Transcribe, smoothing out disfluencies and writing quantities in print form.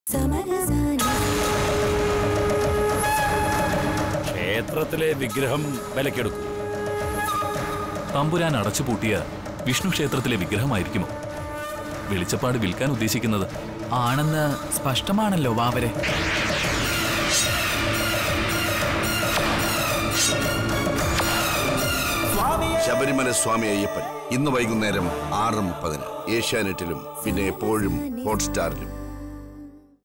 ക്ഷേത്രത്തിലെ വിഗ്രഹം വിലക്കെടുക്കും. തമ്പുരാൻ അടച്ചുപൂട്ടിയ വിഷ്ണു ക്ഷേത്രത്തിലെ വിഗ്രഹമായിരിക്കുമോ വെളിച്ചപ്പാട് വിൽക്കാൻ ഉദ്ദേശിക്കുന്നത്? ആണെന്ന് സ്പഷ്ടമാണല്ലോ വാവരെ. ശബരിമല സ്വാമി അയ്യപ്പൻ ഇന്ന് വൈകുന്നേരം 6:30 ഏഷ്യാനെറ്റിലും പിന്നെ എപ്പോഴും ഹോട്ട്സ്റ്റാറിലും.